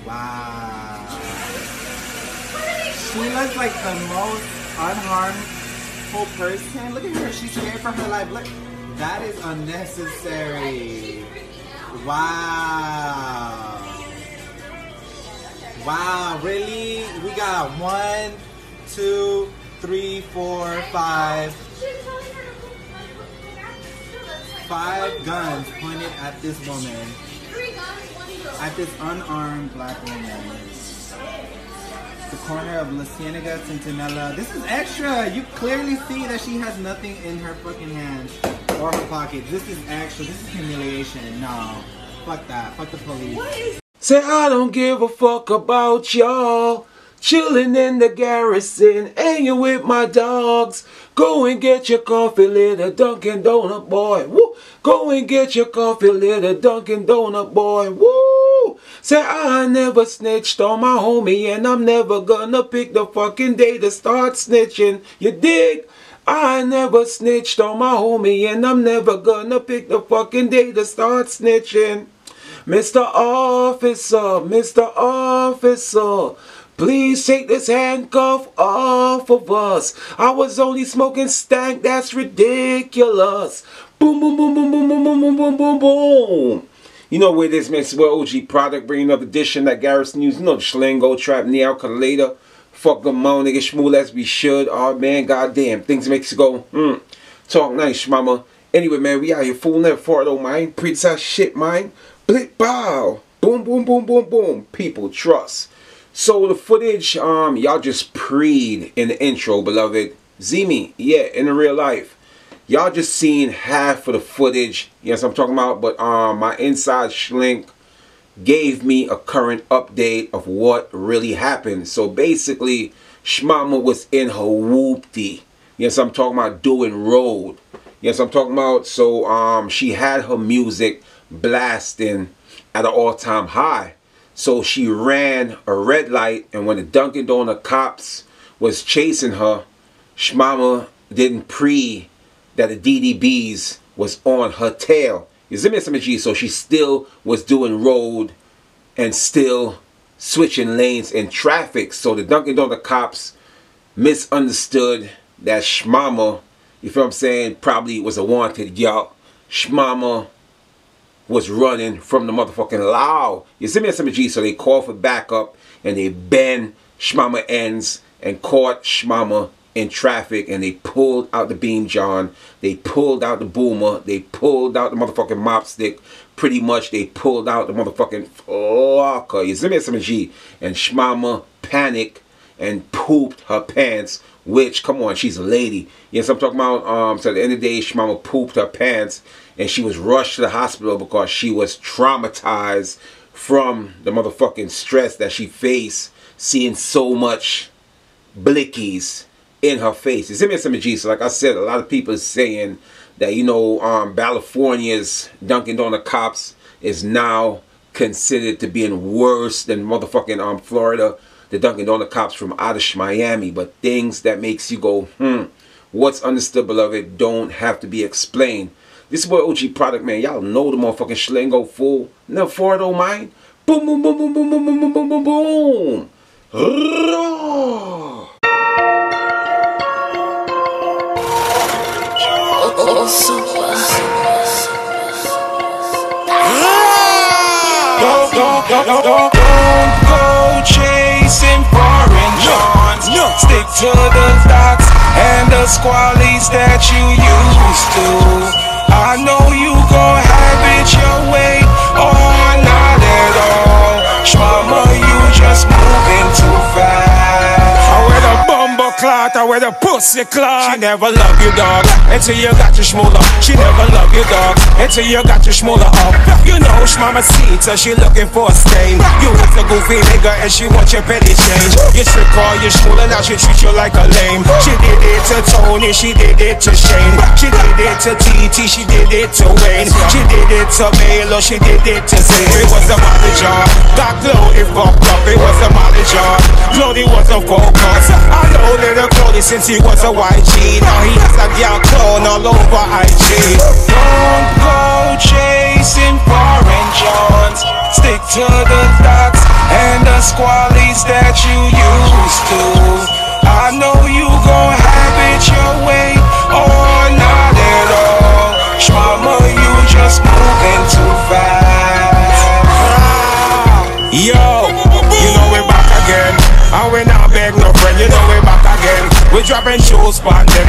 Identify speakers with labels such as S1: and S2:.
S1: Wow. She looks like the most unharmful person. Look at her. She's scared for her life. Look. That is unnecessary. Wow. Wow, really? We got 1, 2, 3, 4, 5. 5 guns pointed at this woman. At this unarmed black woman. The corner of La Cienega, Centinela. This is extra. You clearly see that she has nothing in her fucking hands or her pockets. This is extra. This is humiliation. No. Fuck that. Fuck the police.
S2: Say I don't give a fuck about y'all. Chilling in the garrison, hanging with my dogs. Go and get your coffee, little Dunkin' Donut boy. Woo! Go and get your coffee, little Dunkin' Donut boy. Woo! Say I never snitched on my homie, and I'm never gonna pick the fucking day to start snitching. You dig? I never snitched on my homie, and I'm never gonna pick the fucking day to start snitching. Mr. Officer, Mr. Officer, please take this handcuff off of us. I was only smoking stank, that's ridiculous. Boom, boom, boom, boom, boom, boom, boom, boom, boom, boom, boom. You know where this makes well OG product, bringing another edition that Garrison News. You know the Schlingo, Trap, Neo, Calculator. Fuck them on, nigga, shmool as we should. Oh man, goddamn, things makes you go, talk nice, mama. Anyway, man, we out here fooling that for though, man. Pretty size shit, man. Blip, bow. Boom, boom, boom, boom, boom. People, trust. So the footage, y'all just preed in the intro, beloved. Zimi, yeah, in the real life. Y'all just seen half of the footage. Yes, I'm talking about, but my inside Schlink gave me a current update of what really happened. So basically, Shmama was in her whoopty. Yes, I'm talking about doing road. Yes, I'm talking about, so she had her music blasting at an all-time high. So she ran a red light, and when the Dunkin' Donut cops was chasing her, Shmama didn't pre that the DDBs was on her tail. You see me, SMG? So she still was doing road and still switching lanes in traffic. So the Dunkin' Donut cops misunderstood that Shmama, you feel what I'm saying, probably was a wanted y'all. Shmama was running from the motherfucking law. You see me, SMG? So they called for backup and they bent Shmama ends and caught Shmama in traffic, and they pulled out the beam John, they pulled out the boomer, they pulled out the motherfucking mop stick, pretty much they pulled out the motherfucking fucker. You see me, SMG? And Shmama panicked and pooped her pants, which, come on, she's a lady. Yes, I'm talking about, so at the end of the day, Shmama pooped her pants, and she was rushed to the hospital because she was traumatized from the motherfucking stress that she faced, seeing so much blickies in her face. You see me, SMG? So like I said, a lot of people are saying that, you know, California's Dunkin' Donut cops is now considered to being worse than motherfucking Florida, the Dunkin' Donut cops from out of Miami. But things that makes you go, what's understood, beloved, don't have to be explained. This is boy OG product, man. Y'all know the motherfucking Schlingo full. Never for it, don't mind. Boom, boom, boom, boom, boom, boom, boom, boom, boom, boom, boom. Don't go chasing foreign Johns. Stick to the docs and the squallies that you used to. I know you gon' have it your way, or not at all. Shmama, you just moving too fast. I wear the bumble clot, I wear the pussy clot. She never love you, dog, until you got your schmooler. She never love you, dog, until you got your schmooler up. You know Shmama seats, so she looking for a stain. You was a goofy nigga and she want your petty change. You trick all your schmooler, now she treat you like a lame. She did it to Tony, she did it to Shane. She did it to TT, she did it to Wayne. She did it to Melo, she did it to Zay. It was a molly jar, got Glody fucked up. It was a molly jar, Glody was a focus. I know little Glody since he was a YG. Now he has a girl clone all over IG. Don't go chasing foreign Johns. Stick to the dots and the squallies that you used to. I know you gon' have it your way, or not at all. Mama, you just moving too fast. Yo, you know we back again, and we not beg no friend. You know we back again. We dropping shows spot them